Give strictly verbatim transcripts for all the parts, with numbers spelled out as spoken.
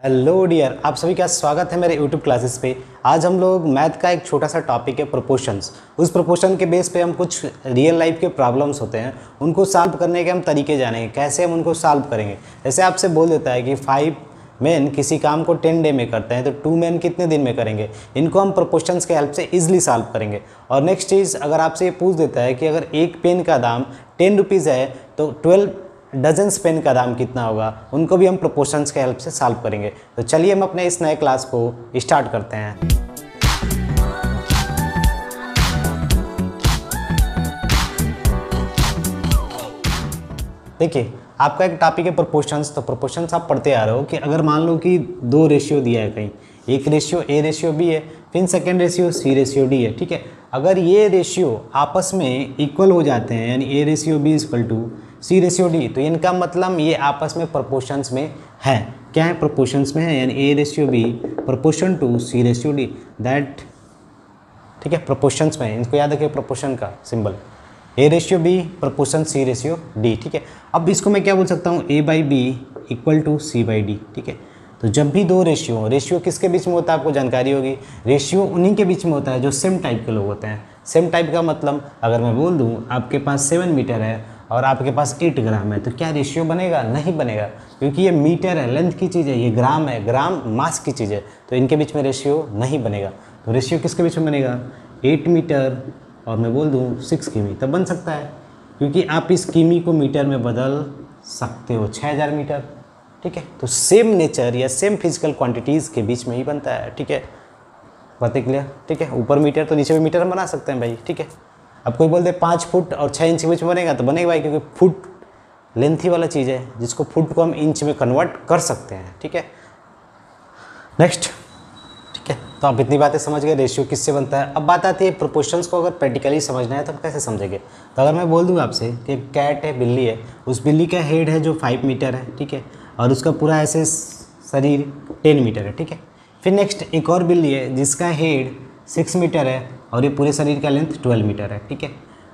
Hello dear, आप सभी का स्वागत है मेरे यूट्यूब क्लासेस पे। आज हम लोग मैथ का एक छोटा सा टॉपिक है प्रोपोर्शंस। उस प्रोपोर्शन के बेस पे हम कुछ रियल लाइफ के प्रॉब्लम्स होते हैं उनको सॉल्व करने के हम तरीके जानेंगे, कैसे हम उनको सॉल्व करेंगे। जैसे आपसे बोल देता है कि फाइव मैन किसी काम को टेन डे में करते हैं तो टू मैन कितने दिन में करेंगे, इनको हम प्रोपोर्शंस के हेल्प से ईजिली सॉल्व करेंगे। और नेक्स्ट चीज़, अगर आपसे ये पूछ देता है कि अगर एक पेन का दाम टेन रुपीज़ है तो ट्वेल्व डजन्स पेन का दाम कितना होगा, उनको भी हम प्रोपोर्शंस के हेल्प से सॉल्व करेंगे। तो चलिए हम अपने इस नए क्लास को स्टार्ट करते हैं। देखिए, आपका एक टॉपिक है प्रोपोर्शंस। तो प्रोपोर्शंस आप पढ़ते आ रहे हो कि अगर मान लो कि दो रेशियो दिया है, कहीं एक रेशियो ए रेशियो बी है, फिर second ratio C ratio D है, ठीक है। अगर ये रेशियो आपस में इक्वल हो जाते हैं, यानी A ratio B equal to C ratio D, तो इनका मतलब ये आपस में प्रोपोर्शंस में है। क्या है? प्रोपोर्शंस में है, यानी A ratio B proportion to C ratio D, that, ठीक है, प्रोपोर्शंस में है। इनको याद रखिए, प्रोपोर्शन का symbol A ratio B proportion C ratio D, ठीक है। अब इसको मैं क्या बोल सकता हूँ, A by B equal to C by D, ठीक है। तो जब भी दो रेशियो, रेशियो किसके बीच में होता है आपको जानकारी होगी, रेशियो उन्हीं के बीच में होता है जो सेम टाइप के लोग होते हैं। सेम टाइप का मतलब, अगर मैं बोल दूँ आपके पास सेवन मीटर है और आपके पास एट ग्राम है, तो क्या रेशियो बनेगा? नहीं बनेगा, क्योंकि ये मीटर है, लेंथ की चीज़ है, ये ग्राम है, ग्राम मास की चीज़ है, तो इनके बीच में रेशियो नहीं बनेगा। तो रेशियो किसके बीच में बनेगा? एट मीटर और मैं बोल दूँ सिक्स किमी, तब बन सकता है, क्योंकि आप इस किमी को मीटर में बदल सकते हो, छः हज़ार मीटर, ठीक है। तो सेम नेचर या सेम फिजिकल क्वांटिटीज़ के बीच में ही बनता है, ठीक है। बातें क्लियर? ठीक है। ऊपर मीटर तो नीचे भी मीटर बना सकते हैं भाई, ठीक है। अब कोई बोल दे पाँच फुट और छः इंच के बीच में बनेगा, तो बनेगा भाई, क्योंकि फुट लेंथ ही वाला चीज़ है, जिसको फुट को हम इंच में कन्वर्ट कर सकते हैं, ठीक है। नेक्स्ट, ठीक है। तो आप इतनी बातें समझ गए रेशियो किससे बनता है। अब बात आती है प्रोपोर्शंस को अगर प्रैक्टिकली समझना है तो हम कैसे समझेंगे। तो अगर मैं बोल दूँ आपसे कि कैट है, बिल्ली है, उस बिल्ली का हेड है जो फाइव मीटर है, ठीक है, और उसका पूरा ऐसे शरीर टेन मीटर है, ठीक है। फिर नेक्स्ट एक और बिल्ली है जिसका हेड सिक्स मीटर है और ये पूरे शरीर का लेंथ ट्वेल्व मीटर है, ठीक है।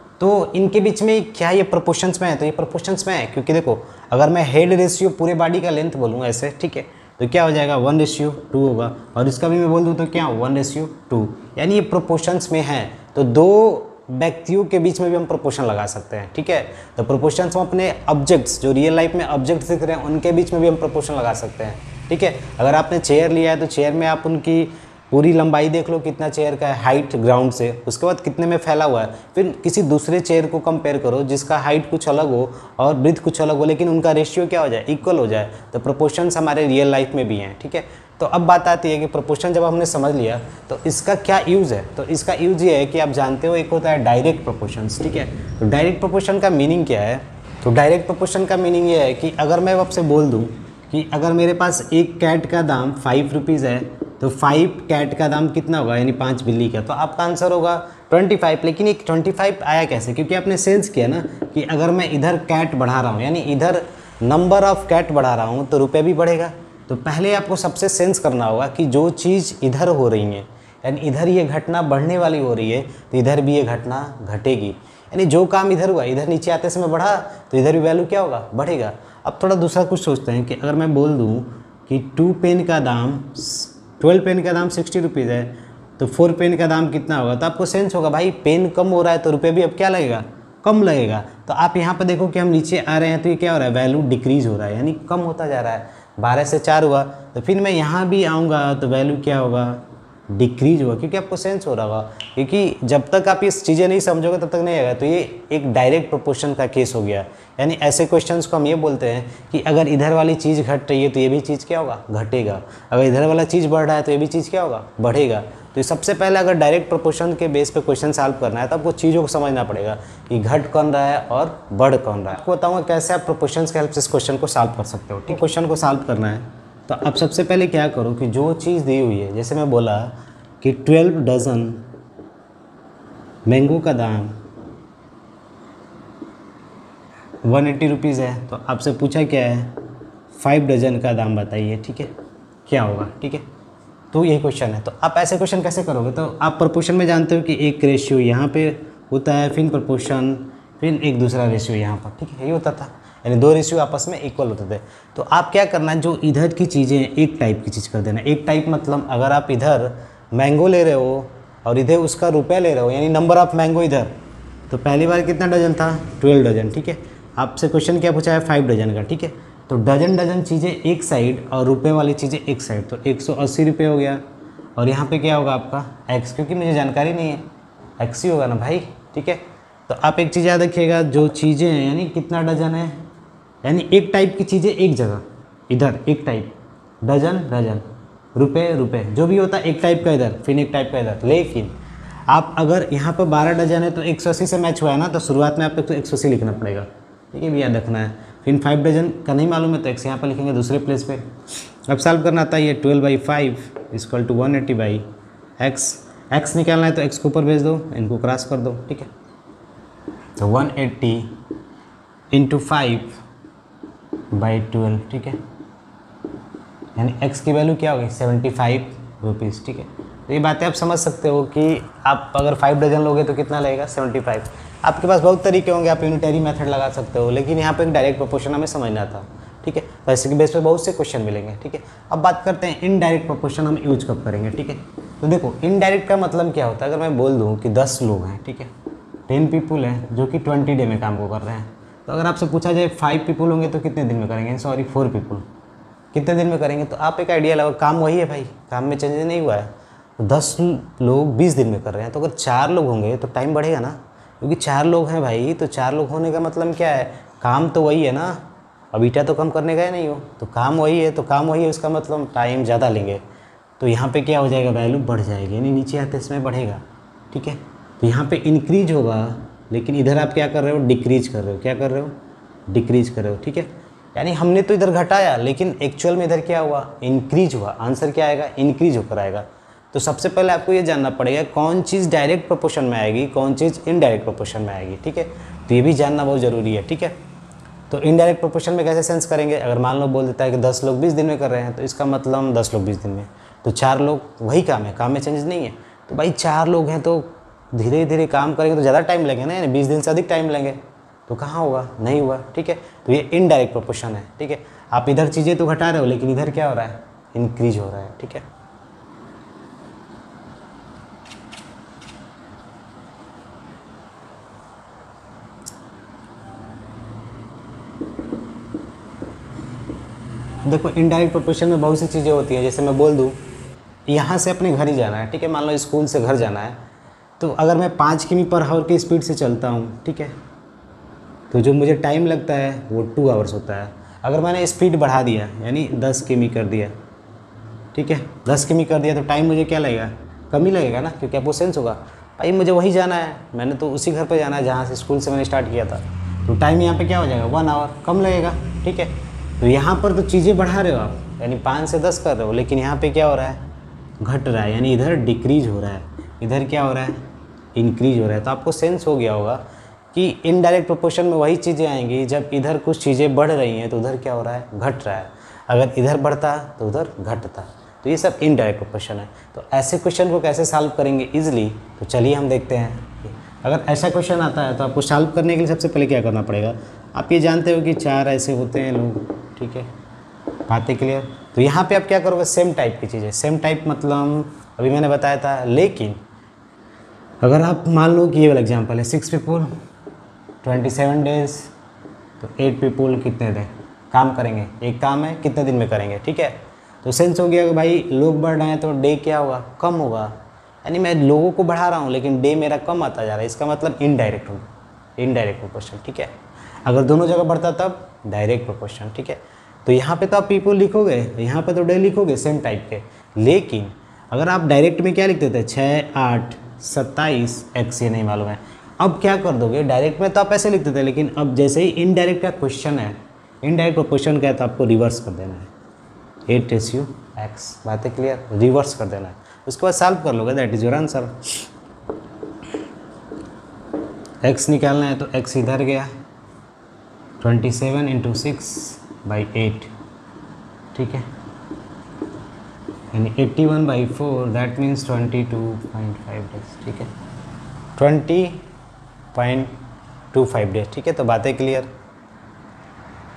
तो इनके बीच में क्या ये प्रोपोर्शंस में है? तो ये प्रोपोर्शंस में है, क्योंकि देखो, अगर मैं हेड रेशियो पूरे बॉडी का लेंथ बोलूँगा ऐसे, ठीक है, तो क्या हो जाएगा? वन रेशियो टू होगा, और इसका भी मैं बोल दूँ तो क्या, वन रेशियो टू, यानी ये प्रोपोर्शंस में है। तो दो व्यक्तियों के बीच में भी हम प्रोपोर्शन लगा सकते हैं, ठीक है। तो प्रोपोर्शंस हम अपने ऑब्जेक्ट्स, जो रियल लाइफ में ऑब्जेक्ट्स दिख रहे हैं, उनके बीच में भी हम प्रोपोर्शन लगा सकते हैं, ठीक है। अगर आपने चेयर लिया है तो चेयर में आप उनकी पूरी लंबाई देख लो, कितना चेयर का है हाइट ग्राउंड से, उसके बाद कितने में फैला हुआ है। फिर किसी दूसरे चेयर को कंपेयर करो जिसका हाइट कुछ अलग हो और ब्रीथ कुछ अलग हो, लेकिन उनका रेशियो क्या हो जाए? इक्वल हो जाए। तो प्रोपोर्शंस हमारे रियल लाइफ में भी हैं, ठीक है। तो अब बात आती है कि प्रोपोर्शन जब हमने समझ लिया तो इसका क्या यूज़ है। तो इसका यूज़ ये है कि आप जानते हो, एक होता है डायरेक्ट प्रोपोर्शंस, ठीक है। तो डायरेक्ट प्रोपोर्शन का मीनिंग क्या है? तो डायरेक्ट प्रोपोर्शन का मीनिंग ये है कि अगर मैं आपसे बोल दूँ कि अगर मेरे पास एक कैट का दाम फाइव रुपीज़ है, तो फाइव कैट का दाम कितना होगा, यानी पाँच बिल्ली का, तो आपका आंसर होगा ट्वेंटी फाइव। लेकिन एक ट्वेंटी फाइव आया कैसे? क्योंकि आपने सेंस किया ना कि अगर मैं इधर कैट बढ़ा रहा हूँ, यानी इधर नंबर ऑफ कैट बढ़ा रहा हूँ, तो रुपये भी बढ़ेगा। तो पहले आपको सबसे सेंस करना होगा कि जो चीज़ इधर हो रही है, यानी इधर ये घटना बढ़ने वाली हो रही है, तो इधर भी ये घटना घटेगी। यानी जो काम इधर हुआ, इधर नीचे आते समय बढ़ा, तो इधर भी वैल्यू क्या होगा? बढ़ेगा। अब थोड़ा दूसरा कुछ सोचते हैं कि अगर मैं बोल दूँ कि टू पेन का दाम, ट्वेल्व पेन का दाम सिक्सटी रुपीज़ है, तो फोर पेन का दाम कितना होगा? तो आपको सेंस होगा भाई, पेन कम हो रहा है तो रुपये भी अब क्या लगेगा? कम लगेगा। तो आप यहाँ पर देखो कि हम नीचे आ रहे हैं तो ये क्या हो रहा है? वैल्यू डिक्रीज़ हो रहा है, यानी कम होता जा रहा है। बारह से चार हुआ, तो फिर मैं यहाँ भी आऊँगा तो वैल्यू क्या होगा? डिक्रीज होगा, क्योंकि आपको सेंस हो रहा होगा। क्योंकि जब तक आप इस चीज़ें नहीं समझोगे तब तक नहीं आएगा। तो ये एक डायरेक्ट प्रोपोर्शन का केस हो गया। यानी ऐसे क्वेश्चंस को हम ये बोलते हैं कि अगर इधर वाली चीज़ घट रही है तो ये भी चीज़ क्या होगा? घटेगा। अगर इधर वाला चीज़ बढ़ रहा है तो ये भी चीज़ क्या होगा? बढ़ेगा। तो सबसे पहले अगर डायरेक्ट प्रोपोर्शन के बेस पे क्वेश्चन सॉल्व करना है तो आपको चीज़ों को समझना पड़ेगा कि घट कौन रहा है और बढ़ कौन रहा है। आपको बताऊँगा कैसे आप प्रोपोर्शंस के हेल्प से इस क्वेश्चन को सॉल्व कर सकते हो, ठीक। क्वेश्चन को सॉल्व करना है तो आप सबसे पहले क्या करो कि जो चीज़ दी हुई है, जैसे मैं बोला कि ट्वेल्व डजन मैंगो का दाम वन एट्टी रुपीज़ है, तो आपसे पूछा क्या है? फाइव डजन का दाम बताइए, ठीक है, क्या होगा, ठीक है। तो यही क्वेश्चन है। तो आप ऐसे क्वेश्चन कैसे करोगे? तो आप प्रोपोर्शन में जानते हो कि एक रेशियो यहाँ पे होता है, फिर प्रोपोर्शन, फिर एक दूसरा रेशियो यहाँ पर, ठीक है, ये होता था। यानी दो रेशियो आपस में इक्वल होते थे। तो आप क्या करना है, जो इधर की चीज़ें एक टाइप की चीज़ कर देना। एक टाइप मतलब अगर आप इधर मैंगो ले रहे हो और इधर उसका रुपया ले रहे हो, यानी नंबर ऑफ मैंगो इधर, तो पहली बार कितना डजन था, ट्वेल्व डजन, ठीक है। आपसे क्वेश्चन क्या पूछा है, फाइव डजन का, ठीक है। तो डजन डजन चीज़ें एक साइड और रुपये वाली चीज़ें एक साइड, तो एक सौ अस्सी रुपये हो गया। और यहाँ पे क्या होगा आपका एक्स, क्योंकि मुझे जानकारी नहीं है, एक्स ही होगा ना भाई, ठीक है। तो आप एक चीज़ याद रखिएगा, जो चीज़ें हैं यानी कितना डजन है, यानी एक टाइप की चीज़ें एक जगह, इधर एक टाइप, डजन डजन, रुपये रुपये, जो भी होता है एक टाइप का इधर, फिर एक टाइप का इधर। लेकिन आप अगर यहाँ पर बारह डजन है तो एक सौ अस्सी से मैच हुआ है ना, तो शुरुआत में आपको एक सौ अस्सी लिखना पड़ेगा, ठीक है, भी याद रखना है। फिर फाइव डजन का नहीं मालूम है तो एक्स यहाँ पर लिखेंगे दूसरे प्लेस पे। अब सॉल्व करना आता है, ये twelve by five equal to one eighty by X, X निकालना है तो एक्स को ऊपर भेज दो, इनको क्रॉस कर दो, ठीक है। तो one eighty into five by twelve, ठीक है, यानी एक्स की वैल्यू क्या होगी, सेवेंटी फाइव रुपीज़, ठीक है। तो ये बातें आप समझ सकते हो कि आप अगर फाइव डजन लोगे तो कितना लगेगा, सेवेंटी फाइव। आपके पास बहुत तरीके होंगे, आप यूनिटरी मेथड लगा सकते हो, लेकिन यहाँ पे एक डायरेक्ट प्रोपोर्शन हमें समझना था, ठीक है। तो ऐसे के बेस पे बहुत से क्वेश्चन मिलेंगे, ठीक है। अब बात करते हैं इनडायरेक्ट प्रोपोर्शन हम यूज कब करेंगे, ठीक है। तो देखो इनडायरेक्ट का मतलब क्या होता है, अगर मैं बोल दूँ कि दस लोग हैं, ठीक है, टेन पीपुल हैं जो कि ट्वेंटी डे में काम को कर रहे हैं, तो अगर आपसे पूछा जाए फाइव पीपुल होंगे तो कितने दिन में करेंगे, सॉरी फोर पीपुल कितने दिन में करेंगे, तो आप एक आइडिया लगाओ, काम वही है भाई, काम में चेंज नहीं हुआ है। तो दस लोग बीस दिन में कर रहे हैं, तो अगर चार लोग होंगे तो टाइम बढ़ेगा ना, क्योंकि चार लोग हैं भाई, तो चार लोग होने का मतलब क्या है, काम तो वही है ना, अब ईटा तो कम करने का ही नहीं हो, तो काम वही है, तो काम वही है, उसका मतलब टाइम ज़्यादा लेंगे। तो यहाँ पे क्या हो जाएगा, वैल्यू बढ़ जाएगी, यानी नीचे आते इसमें बढ़ेगा, ठीक है। तो यहाँ पे इंक्रीज होगा, लेकिन इधर आप क्या कर रहे हो, डिक्रीज कर रहे हो, क्या कर रहे हो, डिक्रीज कर रहे हो, ठीक है। यानी हमने तो इधर घटाया, लेकिन एक्चुअल में इधर क्या हुआ, इंक्रीज हुआ। आंसर क्या आएगा, इंक्रीज होकर आएगा। तो सबसे पहले आपको ये जानना पड़ेगा कौन चीज़ डायरेक्ट प्रोपोर्शन में आएगी, कौन चीज़ इनडायरेक्ट प्रोपोर्शन में आएगी, ठीक है। तो ये भी जानना बहुत ज़रूरी है, ठीक है। तो इनडायरेक्ट प्रोपोर्शन में कैसे सेंस करेंगे, अगर मान लो बोल देता है कि दस लोग बीस दिन में कर रहे हैं, तो इसका मतलब दस लोग बीस दिन में, तो चार लोग वही काम है, काम में चेंज नहीं है। तो भाई चार लोग हैं तो धीरे धीरे काम करेंगे तो ज़्यादा टाइम लगेगा ना, यानी बीस दिन से अधिक टाइम लेंगे, तो कहाँ होगा, नहीं हुआ, ठीक है। तो ये इनडायरेक्ट प्रोपोर्शन है, ठीक है। आप इधर चीज़ें तो घटा रहे हो, लेकिन इधर क्या हो रहा है, इंक्रीज हो रहा है, ठीक है। देखो इनडायरेक्ट प्रोपोर्शन में बहुत सी चीज़ें होती हैं, जैसे मैं बोल दूँ यहाँ से अपने घर ही जाना है, ठीक है, मान लो स्कूल से घर जाना है, तो अगर मैं पाँच किमी पर हावर की स्पीड से चलता हूँ, ठीक है, तो जो मुझे टाइम लगता है वो टू आवर्स होता है। अगर मैंने स्पीड बढ़ा दिया, यानी दस किमी कर दिया, ठीक है, दस किमी कर दिया, तो टाइम मुझे क्या लगेगा, कम ही लगेगा ना, क्योंकि आपको सेंस होगा भाई मुझे वही जाना है, मैंने तो उसी घर पर जाना है जहाँ से स्कूल से मैंने स्टार्ट किया था, तो टाइम यहाँ पर क्या हो जाएगा, वन आवर कम लगेगा, ठीक है। तो यहाँ पर तो चीज़ें बढ़ा रहे हो आप, यानी पाँच से दस कर रहे हो, लेकिन यहाँ पे क्या हो रहा है, घट रहा है, यानी इधर डिक्रीज हो रहा है, इधर क्या हो रहा है, इंक्रीज हो रहा है। तो आपको सेंस हो गया होगा कि इनडायरेक्ट प्रोपोर्शन में वही चीज़ें आएंगी जब इधर कुछ चीज़ें बढ़ रही हैं तो उधर क्या हो रहा है, घट रहा है, अगर इधर बढ़ता तो उधर घटता। तो ये सब इनडायरेक्ट प्रोपोर्शन है। तो ऐसे क्वेश्चन को कैसे सॉल्व करेंगे ईजिली, तो चलिए हम देखते हैं। अगर ऐसा क्वेश्चन आता है तो आपको सॉल्व करने के लिए सबसे पहले क्या करना पड़ेगा, आप ये जानते हो कि चार ऐसे होते हैं लोग, ठीक है, बातें क्लियर। तो यहाँ पे आप क्या करोगे, सेम टाइप की चीज़ें, सेम टाइप मतलब अभी मैंने बताया था, लेकिन अगर आप मान लो कि ये वाला एग्जांपल है, six people twenty seven days, तो एट पीपुल कितने दिन काम करेंगे, एक काम है कितने दिन में करेंगे, ठीक है। तो सेंस हो गया कि भाई लोग बढ़ रहे हैं तो डे क्या होगा, कम होगा, यानी मैं लोगों को बढ़ा रहा हूँ लेकिन डे मेरा कम आता जा रहा है, इसका मतलब इनडायरेक्ट होगा, इनडायरेक्ट प्रोपोर्शन, ठीक है। अगर दोनों जगह बढ़ता तब डायरेक्ट प्रोपोर्शन, ठीक है। तो यहाँ पे तो आप पीपुल लिखोगे, यहाँ पे तो डे लिखोगे सेम टाइप के, लेकिन अगर आप डायरेक्ट में क्या लिख देते हैं, छः आठ सत्ताईस एक्स, ये नहीं मालूम है, अब क्या कर दोगे, डायरेक्ट में तो आप ऐसे लिख देते हैं, लेकिन अब जैसे ही इनडायरेक्ट का क्वेश्चन है, इनडायरेक्ट प्रोपोर्शन का है, तो आपको रिवर्स कर देना है, एट रेशियो एक्स, बातें क्लियर, रिवर्स कर देना है, उसके बाद सॉल्व कर लोगे, that is your answer. X निकालना है तो एक्स इधर गया, twenty seven into six by eight, ठीक है, यानी eighty one by four, that means twenty two point five days, ठीक है, twenty point two five days, ठीक है। तो बातें क्लियर।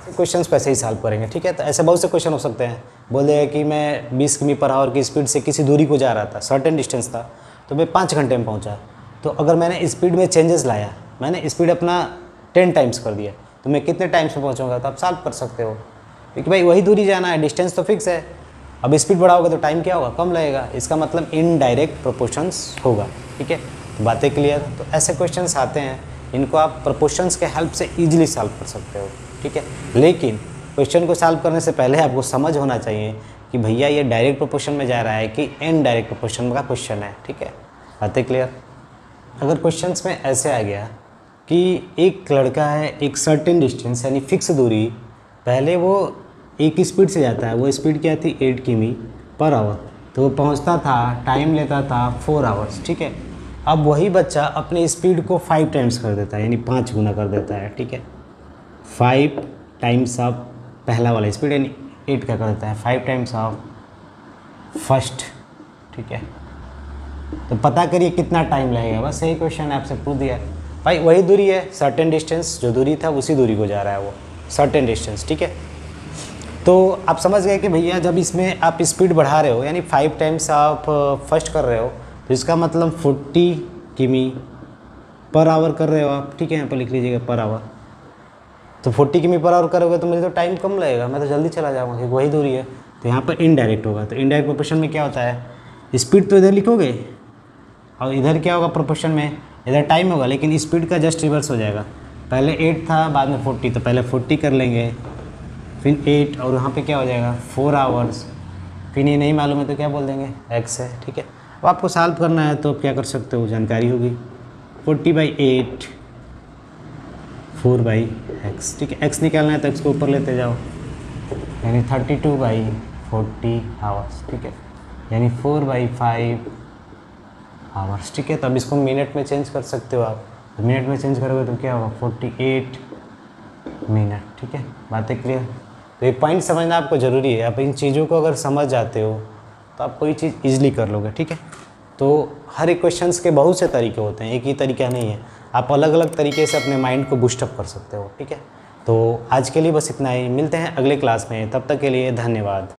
क्वेश्चंस पैसे ही सॉल्व करेंगे, ठीक है। तो ऐसे बहुत से क्वेश्चन हो सकते हैं। बोले कि मैं बीस किमी पर आवर की स्पीड से किसी दूरी को जा रहा था, सर्टेन डिस्टेंस था, तो मैं पाँच घंटे में पहुंचा। तो अगर मैंने स्पीड में चेंजेस लाया, मैंने स्पीड अपना टेन टाइम्स कर दिया, तो मैं कितने टाइम्स में पहुँचूँगा, तो आप सॉल्व कर सकते हो, क्योंकि भाई वही दूरी जाना है, डिस्टेंस तो फिक्स है। अब स्पीड बढ़ाओगे तो टाइम क्या होगा, कम लगेगा। इसका मतलब इनडायरेक्ट प्रोपोर्शंस होगा, ठीक है। तो बातें क्लियर। तो ऐसे क्वेश्चंस आते हैं, इनको आप प्रोपोर्शंस के हेल्प से ईजिली सॉल्व कर सकते हो, ठीक है। लेकिन क्वेश्चन को सॉल्व करने से पहले आपको समझ होना चाहिए कि भैया ये डायरेक्ट प्रोपोर्शन में जा रहा है कि इनडायरेक्ट प्रोपोर्शन का क्वेश्चन है, ठीक है। बातें क्लियर। अगर क्वेश्चंस में ऐसे आ गया कि एक लड़का है एक सर्टेन डिस्टेंस यानी फिक्स दूरी, पहले वो एक स्पीड से जाता है, वो स्पीड क्या थी एट किमी पर आवर, तो वो पहुंचता था, टाइम लेता था फोर आवर्स, ठीक है। अब वही बच्चा अपने स्पीड को फाइव टाइम्स कर देता है, यानी पाँच गुना कर देता है, ठीक है। फाइव टाइम्स ऑफ पहला वाला स्पीड यानी एट का कर देता है, फाइव टाइम्स ऑफ फर्स्ट, ठीक है। तो पता करिए कितना टाइम लगेगा, बस यही क्वेश्चन है, आपसे पूछ दिया भाई। वही दूरी है, सर्टेन डिस्टेंस, जो दूरी था उसी दूरी को जा रहा है वो, सर्टेन डिस्टेंस, ठीक है। तो आप समझ गए कि भैया जब इसमें आप स्पीड बढ़ा रहे हो यानी फाइव टाइम्स आप फर्स्ट कर रहे हो, तो इसका मतलब फोर्टी किमी पर आवर कर रहे हो आप, ठीक है। यहाँ पर लिख लीजिएगा पर आवर। तो फोर्टी किमी पर आवर करोगे तो मुझे तो टाइम कम लगेगा, मैं तो जल्दी चला जाऊँगा क्योंकि वही दूरी है। तो यहाँ पर इनडायरेक्ट होगा। तो इनडायरेक्ट प्रोपोर्शन में क्या होता है, स्पीड तो इधर लिखोगे और इधर क्या होगा प्रोपोर्शन में, इधर टाइम होगा, लेकिन स्पीड का जस्ट रिवर्स हो जाएगा। पहले एट था, बाद में फोर्टी, तो पहले फोर्टी कर लेंगे, फिर एट, और यहाँ पे क्या हो जाएगा फोर आवर्स। फिर ये नहीं मालूम है तो क्या बोल देंगे, एक्स है, ठीक है। अब आपको सॉल्व करना है तो आप क्या कर सकते हो, जानकारी होगी, forty by eight four by x, ठीक है। एक्स निकालना है तो एक्स को ऊपर लेते जाओ, यानी thirty two by forty hours, ठीक है, यानी फोर बाई फाइव आवर्स, ठीक है। तो अब इसको मिनट में चेंज कर सकते हो आप, तो मिनट में चेंज करोगे तो क्या होगा, फोर्टी एट मिनट, ठीक है। बातें क्लियर। तो ये पॉइंट समझना आपको ज़रूरी है। आप इन चीज़ों को अगर समझ जाते हो तो आप कोई चीज़ ईजिली कर लोगे, ठीक है। तो हर एक क्वेश्चंस के बहुत से तरीके होते हैं, एक ही तरीका नहीं है। आप अलग अलग तरीके से अपने माइंड को बूस्टअप कर सकते हो, ठीक है। तो आज के लिए बस इतना ही, मिलते हैं अगले क्लास में, तब तक के लिए धन्यवाद।